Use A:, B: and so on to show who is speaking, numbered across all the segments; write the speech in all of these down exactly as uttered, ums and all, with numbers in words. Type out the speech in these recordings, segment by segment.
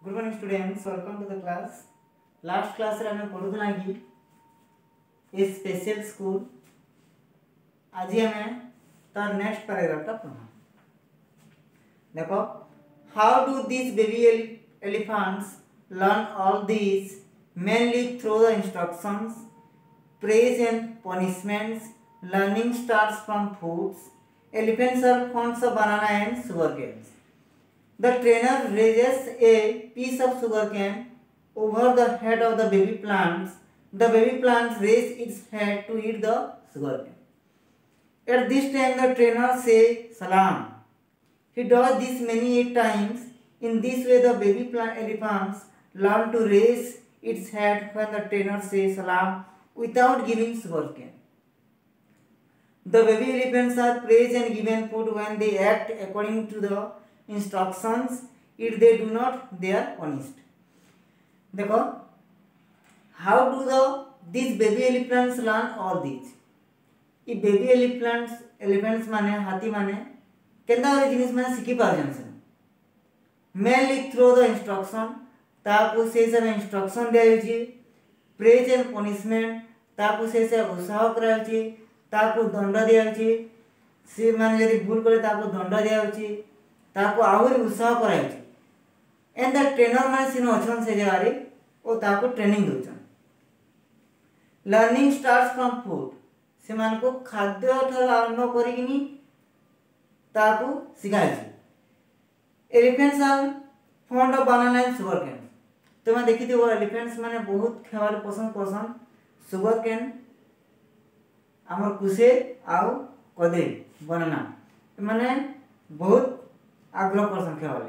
A: Good morning students, welcome to the class. Last class रे हमें पढ़ुला कि ए स्पेशल स्कूल। आज हमें तार नेक्स्ट पैराग्राफ टा पढ़ना। देखो, how do this baby elephants learn all this? Mainly through the instructions, praise and punishments. Learning starts from foods. Elephants are fond of banana and sugar canes. The trainer raises a piece of sugar cane over the head of the baby plants. The baby plants raise its head to eat the sugar cane. At this time, the trainer says salam. He does this many times. In this way, the baby plant elephants learn to raise its head when the trainer says salam without giving sugar cane. The baby elephants are praised and given food when they act according to the instructions. If they do not, they are punished. देखो, how do the these baby elephants learn all these? ये baby elephants elephants माने हाथी माने केंदा वाले जिनिस माने सीखी पारजन से mainly through the instruction. ताकू से सब instruction दिया हुई प्रेज एंड पनिशमेंट ताकू से से उत्साह कराउची ताकू दंड दिया होची से माने यदि भूल करे ताकू दंड दिया होची ताकू आहुरी उत्साह कराउची एंड द ट्रेनर माने सिनो अछन से जगारी ओ ताकू ट्रेनिंग दोचन। लर्निंग स्टार्ट्स फ्रॉम फूड, से मान को खाद्य ठर आरंभ करिकिनी ताकू सिखाइची। Elephants are fond of banana and sugar cane. तुम देखी थी वो एलिफेंट्स माने बहुत खावार पसंद पसंद सुगर केन आमर कुसे आउ कदे बनाना माने बहुत आग्रह करसन खावाले।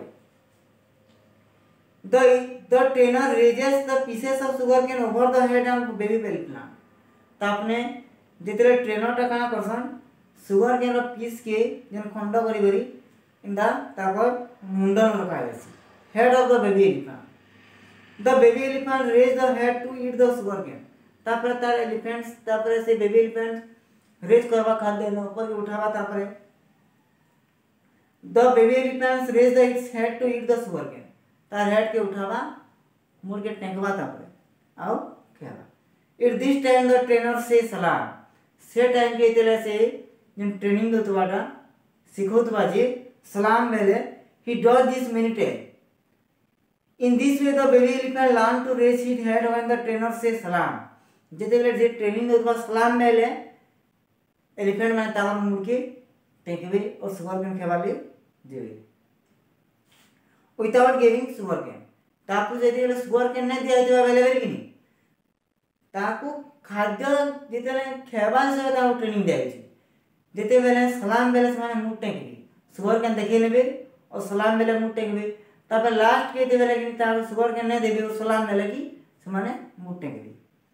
A: The the trainer raises the pieces of sugar cane over the head of baby elephant. तापने जेतरे ट्रेनर टा काना करसन सुगर केन रो पीस के जन खंड करी करी इंदा तापर मुंडन लगायसी head of the baby elephant. The baby elephant raise the head to eat the sugar cane. तापर तार एलिफेंट्स तापर से बेबी एलिफेंट रेज करवा खाद्य न ऊपर उठावा तापर the baby elephants raise the its head to eat the sugar cane. तार हेड के उठावा मुड़ के टेंगवा तापर आओ खेला। At this time the trainer say salam. से टाइम के तेले से जन ट्रेनिंग दो तुवाटा सिखो तुवाजे सलाम मेले he does this many times. In this way, the baby elephant learn to raise its head when the trainer says salam. जैसे वाले जे ट्रेनिंग दो बार सलाम मेले एलिफेंट में तावर मुड़ के टेकवे और सुगर केन खेवाले देवे without giving sugar cane. ताकू जैसे वाले सुगर केन नहीं दिया जो अवेलेबल की नहीं ताकू खाद्य जैसे वाले खेवाल से ताकू ट्रेनिंग दिया जी जैसे वाले सलाम मेले से माने मुड़ टेकवे सुगर केन देखे लेवे और सलाम मेले मुड़ टेकवे तापर लास्ट के देवे लगी तार सुगर के नहीं देवे और सलाम में लगी समाने मुट्टे के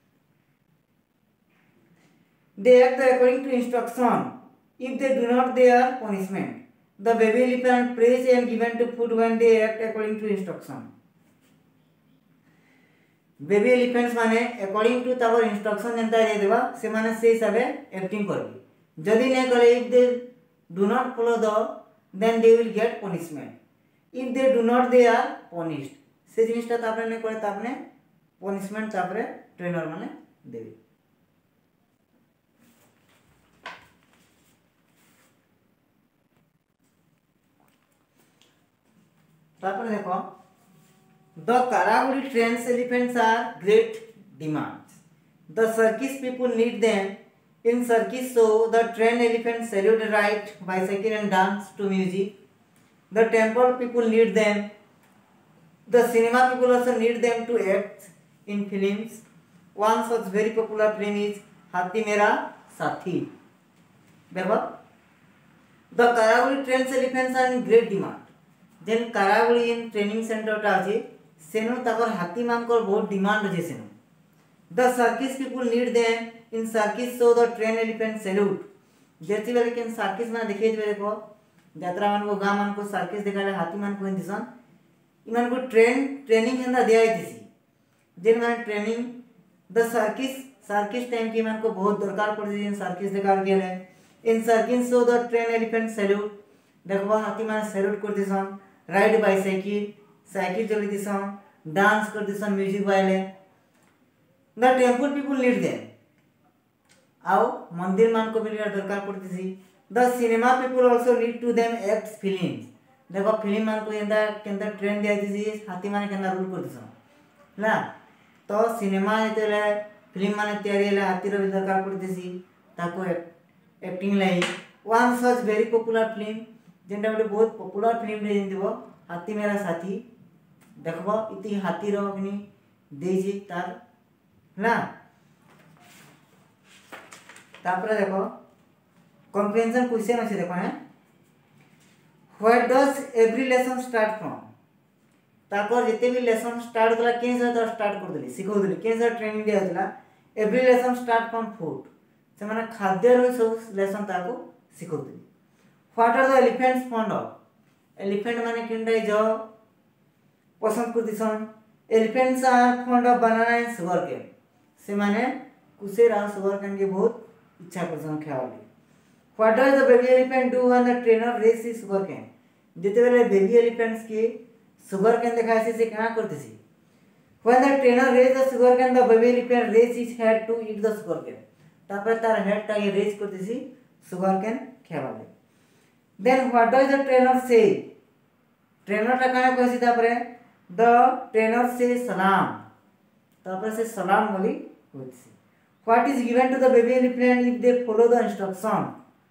A: they act according to instruction. If they do not, they are punishment. The baby elephant praised and given to food when they act according to instruction. baby elephants माने according to तावर instruction जनता दे देवा से माने से सबे acting करबी जदी नहीं करे if they do not follow the then they will get punishment. If they do not, they are punished. से जिनिसटा तापरे ने करे तापने punishment तापरे ट्रेनर माने देबे। तापरे देखो the Karaguri trains elephants are great demands. The circus people need them in circus show. The trained elephants salute, ride bicycle and dance to music. The temple people need them. The cinema people also need them to act in films. One such very popular film is Hathi Mera Sathi. देखो, the Karaguri trains elephants are in great demand. Then Karaguri in training center टा আছে सेनो ताकर हाथी मान को बहुत demand है सेनो. The circus people need them in circus show. The trained elephant salute. जैसे वाले के circus में देखिए जो देखो यात्रा मान को गांव मान को सर्कस दिखाले हाथी मान को इंदिसन इमान को ट्रेन ट्रेनिंग हंदा दिया थी जिन मान training the circus circus time की मान को बहुत दरकार पड़ जिन सर्कस दिखा गेले in circus so the train elephant salute देखबो हाथी मान सैल्यूट कर दिसन राइड बाइसाइकिल साइकिल चली दिसन डांस कर दिसन म्यूजिक वाले the temple people need them आउ मंदिर मान को भी दरकार पड़ती the cinema people also need to them act films देखो फिल्म मान को एंदा केंदा ट्रेंड दिया हाथी माने केंदा रूल कर दिसन ना तो सिनेमा जेते फिल्म माने तैयारी ले हाथी रो भी दरकार पड़ती ताको एक्टिंग लाई one such very popular film जेंटा गोटे बहुत पॉपुलर फिल्म रे जेंदिबो हाथी मेरा साथी देखबो इति हाथी रो अपनी देजी तार ना तापर देखो कॉम्प्रिहेंशन क्वेश्चन अछि देखो है where does every lesson start from ताकर जते भी लेसन स्टार्ट होला के से तो स्टार्ट कर देली सिखौ देली के से ट्रेनिंग दिया होला every lesson start from food से माने खाद्य रो सब लेसन ताको सिखौ देली what are the elephants fond of elephant माने किंडा जो पसंद कर दिसन elephants are fond of banana and sugar cane से माने कुसेर आ शुगर केन के बहुत इच्छा करसन खावाली what does the baby elephant do when the trainer raise is sugar cane जेते बेले बेबी एलिफेंट्स के शुगर केन देखासी से क्या करतेसी when the trainer raise the sugar cane the baby elephant raise is head to eat the sugar cane तापर तार head टा ये रेस करतेसी शुगर केन खावाली then what does the trainer say trainer टा काहे कहसी तापरे द ट्रेनर से सलाम तापर से सलाम बोली होइसी what is given to the baby elephant if they follow the instruction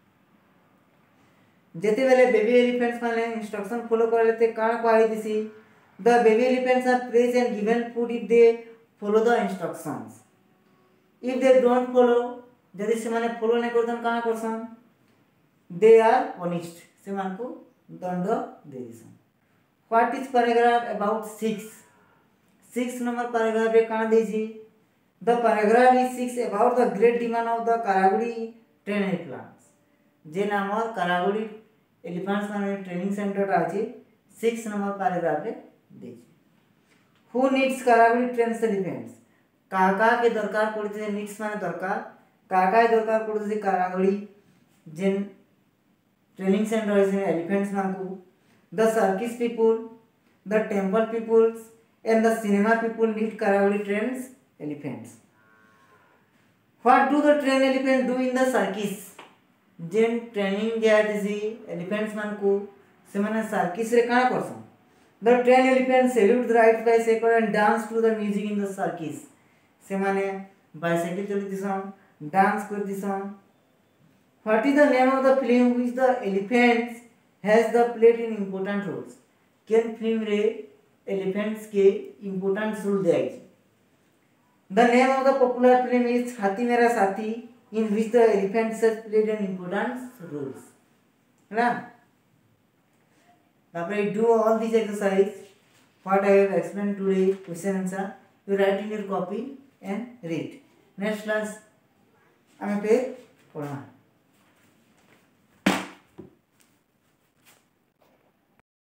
A: जेते बेले बेबी एलिफेंट्स माने इंस्ट्रक्शन फॉलो कर लेते काना कहै दिसी the baby elephants are praise and given food if they follow the instructions if they don't follow यदि से माने फॉलो नै करतन काना करसन दे आर पनिश्ड से मान को दंड दे दिसन what is paragraph about six six number paragraph रे काना देजी the paragraph is six about the great demand of the Karaguri train elephants जे नामर करागुड़ी एलिफेंट्स माने ट्रेनिंग सेंटर अछि सिक्स नंबर पैराग्राफ रे देजी who needs Karaguri train elephants काका के दरकार पड़ते नीड्स माने दरकार काका के दरकार पड़ते करागुड़ी जेन ट्रेनिंग सेंटर है एलिफेंट्स मान को the circus people the temple peoples and the cinema people need Karaguri trains elephants what do the train elephant do in the circus जेन ट्रेनिंग दिया दिसी एलिफेंट्स मान को से माने सर्किस रे का करसन the train elephant salute the ride bicycle and dance to the music in the circus से माने बाइसाइकिल चली दिसन डांस कर दिसन what is the name of the film which the elephants has the played in important roles केन film रे elephants के important role दिया है The name of the popular film is Hathi Mera Sathi, in which the elephants have played an important role. ना? तापर do all these exercise what I have explained today question answer you write in your copy and read. Next class हमें पे पढ़ना.